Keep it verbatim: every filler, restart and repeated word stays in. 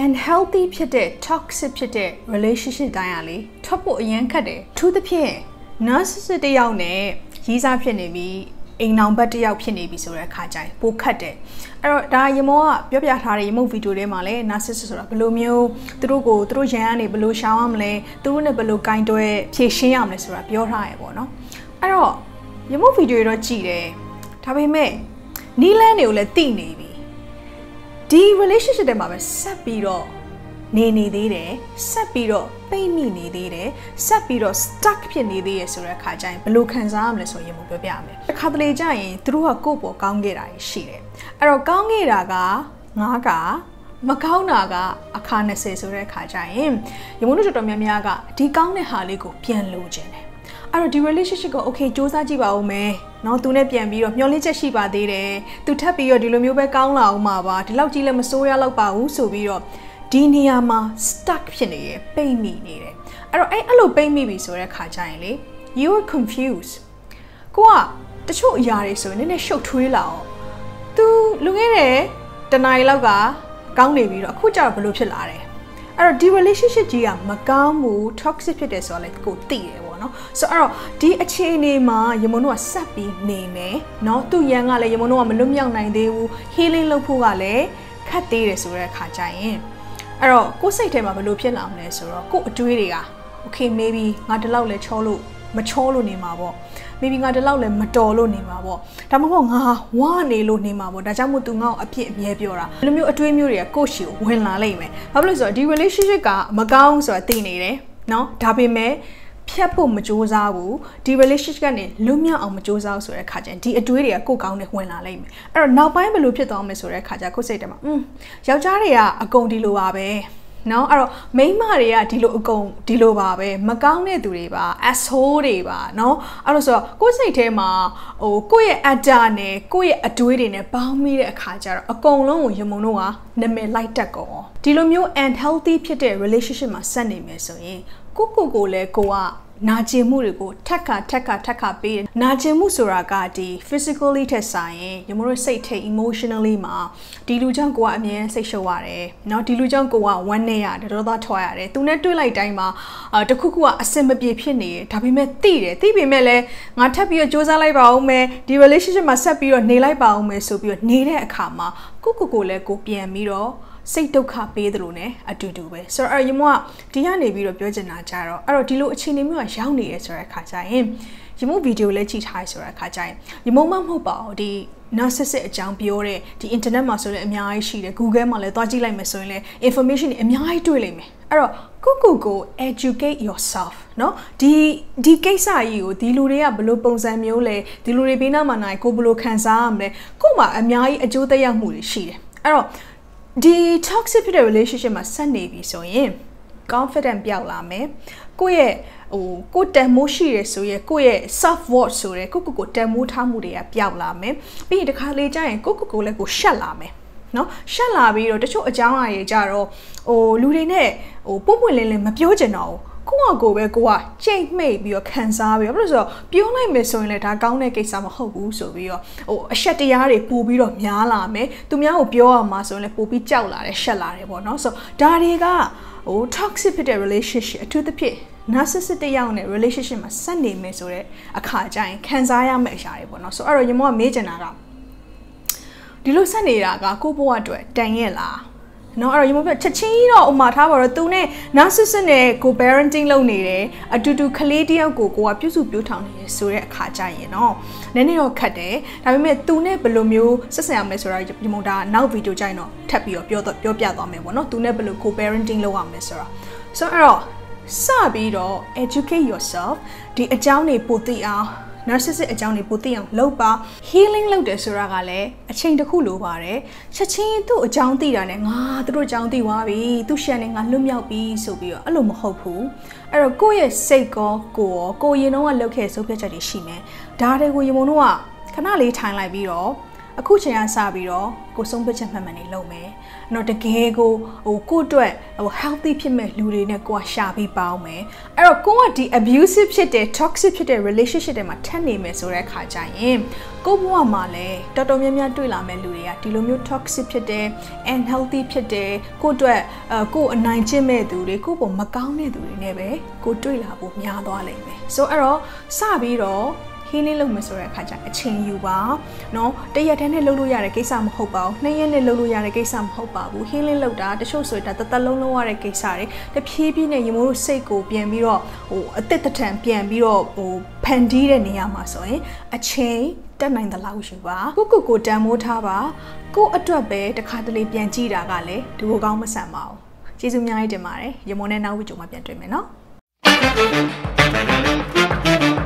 unhealthy ဖြစ်တဲ့ toxic ဖြစ်တဲ့ relationship တိုင်းอ่ะလေထွက်ဖို့အရင်ခက်တယ်ထူးသဖြင့် narcissist တယောက်နဲ့ရီးစားဖြစ်နေပြီအိမ်အောင်ဘက်တယောက်ဖြစ်နေပြီဆိုတဲ့အခါကျရင်ပိုခက်တယ်အဲ့တော့ဒါရေမောကပြောပြထားတဲ့ရေမုတ်ဗီဒီယိုထဲမှာလည်း narcissist ဆိုတာဘယ်လိုမျိုးသူတို့ကိုသူတို့ရန်ကနေဘယ်လိုရှောင်ရမလဲသူတို့နဲ့ဘယ်လိုကင်တွဲဖြည့်ရှင်းရမလဲဆိုတာပြောထားရပေါ့နော်အဲ့တော့ရေမုတ်ဗီဒီယိုတော့ကြည့်တယ်ဒါပေမဲ့နီလန်းတွေကိုလည်းသိနေပြီဒီ relationship ထဲမှာပဲဆက်ပြီးတော့နေနေသေးတယ်ဆက်ပြီးတော့ပိတ်မိနေသေးတယ်ဆက်ပြီးတော့ stuck ဖြစ်နေသေးရဆိုတဲ့အခါကျရင်ဘယ်လိုခံစားရမလဲဆိုရင်ပြောပြရမယ်တစ်ခါတလေကျရင်သူတို့ကကိုယ့်ပေါ်ကောင်းခဲ့တာရှိတယ်အဲ့တော့ကောင်းခဲ့တာကငါးကမကောင်းတာကအခါနှစ်ဆယ်ဆိုတဲ့အခါကျရင်ရေမုန်းတို့တော်တော်များများကဒီကောင်းတဲ့ဟာလေးကိုပြန်လိုချင်တယ်အဲ့တော့ဒီ relationship ကို okay စူးစမ်းကြည့်ပါဦးမယ်เนาะသူနဲ့ပြန်ပြီးတော့မျှော်လင့်ချက်ရှိပါသေးတယ်သူထပ်ပြီးတော့ဒီလိုမျိုးပဲကောင်းလာအောင်မှာပါဒီလောက်ကြီးလည်းမစိုးရတော့ပါဘူးဆိုပြီးတော့ဒီနေရာမှာ stuck ဖြစ်နေရပိတ်မိနေတယ်အဲ့တော့အဲ့အဲ့လိုပိတ်မိပြီဆိုတဲ့ခါကျရင်လေ you are confused ကိုကတချို့အရာတွေဆိုရင်နည်းနည်းရှုပ်ထွေးလာအောင် तू လူငယ်တဲ့တနားရီလောက်ကကောင်းနေပြီးတော့အခုကျတော့ဘယ်လိုဖြစ်လာတယ်အဲ့တော့ဒီ relationship ကြီးကမကောင်းဘူး toxic ဖြစ်တယ်ဆိုတာလေကိုသိတယ်ပေါ့နော်ဆိုတော့အဲ့တော့ဒီအခြေအနေမှာရေမုန်းတို့ကဆက်ပြီးနေမယ်เนาะသူ့ရန်ကလည်းရေမုန်းတို့ကမလွတ်မြောက်နိုင်သေးဘူး healing လုပ်ဖို့ကလည်းခက်သေးတယ်ဆိုတဲ့အခါကျရင်အဲ့တော့ကိုယ်စိတ်ထဲမှာဘယ်လိုဖြစ်လာမလဲဆိုတော့ကိုယ်အတွေးတွေက okay maybe ငါဒီလောက်လဲချောလို့မချောလို့နေမှာပေါ့ maybe ငါဒီလောက်လဲမတော်လို့နေမှာပေါ့ဒါမှမဟုတ်ငါဝါနေလို့နေမှာပေါ့ဒါကြောင့်မို့ तू ငါ့ကိုအဖြစ်အမြဲပြောတာဒီလိုမျိုးအတွေးမျိုးတွေကကိုယ့်ရှီကိုဝင်လာလိမ့်မယ်ဘာဖြစ်လို့ဆိုတော့ဒီ relationship ကမကောင်းဆိုတာသိနေတယ်เนาะဒါပေမဲ့ဖြတ်ဖို့မကြိုးစားဘူးဒီ relationship ကနေလွတ်မြောက်အောင်မကြိုးစားဘူးဆိုတဲ့အခါကျရင်ဒီအတွေးတွေကကိုယ်ကောင်းနဲ့ဝင်လာလိမ့်မယ်အဲ့တော့နောက်ပိုင်းဘယ်လိုဖြစ်သွားမလဲဆိုတဲ့အခါကျကိုယ်စိတ်ထဲမှာอืมယောက်ျားတွေကအကုန်ဒီလိုပါပဲเนาะအဲ့တော့မိန်းမတွေကဒီလိုအကုန်ဒီလိုပါပဲမကောင်းတဲ့သူတွေပါ asshole တွေပါเนาะအဲ့လိုဆိုတော့ကိုယ်စိတ်ထဲမှာဟိုကိုယ့်ရဲ့အတ္တနဲ့ကိုယ့်ရဲ့အတွေးတွေနဲ့ပေါင်းမိတဲ့အခါကျတော့အကုန်လုံးကိုရမုံတို့ကနာမည်လိုက်တက်ကုန်ဒီလိုမျိုး unhealthy ဖြစ်တဲ့ relationship မှာဆက်နေမယ်ဆိုရင်ကိုကိုကိုလည်းကိုကနာကျင်မှုတွေကိုထက်ခါထက်ခါထက်ခါပေးတယ်နာကျင်မှုဆိုတာကဒီ physically ထက်ဆိုင်ရင်ညီမတို့စိတ်ထဲ emotionally မှာဒီလူကြောင့်ကိုကအမြဲစိတ်ရှုပ်ရတယ်เนาะဒီလူကြောင့်ကိုကဝမ်းနေရတယ်ဒေါသထွက်ရတယ်သူနဲ့တွေ့လိုက်တိုင်းမှာအာတခုခုကအဆင်မပြေဖြစ်နေတယ်ဒါပေမဲ့သိတယ်သိပေမဲ့လည်းငါထပ်ပြီးတော့စူးစမ်းလိုက်ပါဦးမယ်ဒီ relationship မှာဆက်ပြီးတော့နေလိုက်ပါဦးမယ်ဆိုပြီးတော့နေတဲ့အခါမှာကိုကိုကိုလည်းကိုပြန်ပြီးတော့စိတ်ဒုက္ခပေးသလိုနဲ့အတူတူပဲဆိုတော့အဲ့ရမကဒီကနေပြီးတော့ပြောချင်တာကြတော့အဲ့တော့ဒီလိုအခြေအနေမျိုးကရောက်နေရဆိုတဲ့အခါကျရင်ရမဗီဒီယိုလည်းကြည့်ထားရဆိုတဲ့အခါကျရင်ရမမမဟုတ်ပါဘူးဒီ narcissist အကြောင်းပြောတဲ့ဒီ internet မှာဆိုလည်းအများကြီးရှိတယ် Google မှာလည်းသွားကြည့်လိုက်မယ်ဆိုရင်လည်း information တွေအများကြီးတွေ့လိမ့်မယ်အဲ့တော့ကိုကိုကို educate yourself เนาะဒီဒီကိစ္စကြီးကိုဒီလူတွေကဘယ်လိုပုံစံမျိုးလဲဒီလူတွေဘေးနားမှာနိုင်ကိုဘယ်လိုခံစားရမလဲကို့မှာအများကြီးအကျိုးသက်ရောက်မှုတွေရှိတယ်အဲ့တော့ဒီ toxic ဖြစ်တဲ့ relationship မှာဆက်နေပြီဆိုရင် confident ပြောက်လာမယ်ကိုယ့်ရဲ့ဟိုကိုယ်တန်မိုးရှိရဆိုရဲကိုယ့်ရဲ့ self worth ဆိုရဲကိုကိုကိုတန်မိုးထားမှုတွေကပြောက်လာမယ်ပြီးရင်တခါလေကြာရင်ကိုကိုကိုလည်းကိုရှက်လာမယ်နော်ရှက်လာပြီးတော့တချို့အကြောင်းအရာတွေကြတော့ဟိုလူတွေနဲ့ဟိုပုံပွင့်လင်းလင်းမပြောချင်တော့ဘူးကိုကကိုပဲကိုကကြိတ်မှိတ်ပြီးတော့ခံစားပြီးတော့ဘာလို့ဆိုတော့ပြောလိုက်မယ်ဆိုရင်လည်းဒါကောင်းတဲ့ကိစ္စမဟုတ်ဘူးဆိုပြီးတော့ဟိုအရှက်တရားတွေပို့ပြီးတော့များလာမယ်သူများကိုပြောရမှာဆိုရင်လည်းပို့ပြီးကြောက်လာတယ်ရှက်လာတယ်ပေါ့နော်ဆိုတော့ဒါတွေကဟို toxic ဖြစ်တဲ့ relationship အထူးသဖြင့် narcissist တယောက်နဲ့ relationship မှာဆက်နေမယ်ဆိုတဲ့အခါကျရင်ခံစားရမယ့်အရာတွေပေါ့နော်ဆိုတော့အဲ့တော့ညီမကမေးချင်တာကဒီလိုဆက်နေတာကကိုယ့်ဘဝအတွက်တန်ရဲ့လားနော်အဲ့တော့ညီမပြောချက်ချင်းတော့ဥမာထားပါတော့သူနဲ့ narcissist နဲ့ကို parenting လုပ်နေတယ်အတူတူကလေးတယောက်ကိုကိုကပြုစုပြောထောင်နေတယ်ဆိုတဲ့အခါကျရင်နော်နည်းနည်းတော့ခက်တယ်ဒါပေမဲ့သူနဲ့ဘယ်လိုမျိုးဆက်ဆံရမလဲဆိုတာညီမဒါနောက်ဗီဒီယိုကြိုင်တော့ထပ်ပြီးတော့ပြောပြောပြသွားမယ်ပေါ့နော်သူနဲ့ဘယ်လိုကို parenting လုပ်ရမလဲဆိုတာဆိုတော့အဲ့တော့စပြီးတော့ educate yourself ဒီအကြောင်းတွေပိုသိအောင် narcissist အကြောင်းတွေပိုသိအောင်လုပ်ပါ healing လုပ်တယ်ဆိုတာကလည်းအချိန်တစ်ခုလိုပါတယ်ချက်ချင်းသူ့အကြောင်းသိတာနဲ့ငါသူတို့အကြောင်းသိသွားပြီသူ့ရှန်နဲ့ငါလွတ်မြောက်ပြီဆိုပြီးတော့အဲ့လိုမဟုတ်ဘူးအဲ့တော့ကိုယ့်ရဲ့စိတ်ကောကိုယ်ရောကိုရင်တော့ကလုပ်ခဲ့ဆုံးဖြတ်ချက်တွေရှိမယ်ဒါတွေကိုရေမုံတို့ကခဏလေးထိုင်လိုက်ပြီးတော့အခုချိန်ကစပြီးတော့ကိုဆုံးဖြတ်ချက်မှန်မှန်နေလုပ်မယ်နော်တကယ်ကိုဟိုကိုယ့်အတွက်ဟို healthy ဖြစ်မဲ့လူတွေနဲ့ကိုကရှာပြီးပေါင်းမယ်အဲ့တော့ကိုကဒီ abusive ဖြစ်တဲ့ toxic ဖြစ်တဲ့ relationship တွေမှာထပ်နေမယ်ဆိုတဲ့အခါကျရင်ကိုဘဝမှာလည်းတော်တော်များများတွေ့လာမဲ့လူတွေကဒီလိုမျိုး toxic ဖြစ်တဲ့ unhealthy ဖြစ်တဲ့ကိုအတွက်အကိုအနိုင်ကျင့်မဲ့သူတွေကိုပုံမကောင်းတဲ့သူတွေနဲ့ပဲကိုတွေ့လာဖို့များသွားလိမ့်မယ်ဆိုအဲ့တော့စပြီးတော့healing လုပ်မယ်ဆိုတဲ့အခါကျအချိန်ယူပါเนาะတရက်တည်းနဲ့လုပ်လို့ရတဲ့ကိစ္စမဟုတ်ပါဘူးနှစ်ရက်နဲ့လုပ်လို့ရတဲ့ကိစ္စမဟုတ်ပါဘူး healing လုပ်တာတချို့ဆိုရင်ဒါတစ်သက်လုံးလုံးရတဲ့ကိစ္စတွေတဖြည်းဖြည်းနဲ့ညီမို့တို့စိတ်ကိုပြန်ပြီးတော့ဟိုအသက်တထန်ပြန်ပြီးတော့ဟိုဖန်တီးတဲ့နေရာမှာဆိုရင်အချိန်တက်နိုင်တဲ့လောက်ယူပါကိုကိုကိုတန်မိုးထားပါကိုအတွက်ပဲတစ်ခါတလေပြန်ကြည့်တာကလည်းဒီလိုကောင်းမဆန်ပါဘူးကျေးဇူးအများကြီးတင်ပါတယ်ရမုံနဲ့နောက်ဝီဂျိုမှာပြန်တွေ့မယ်နော်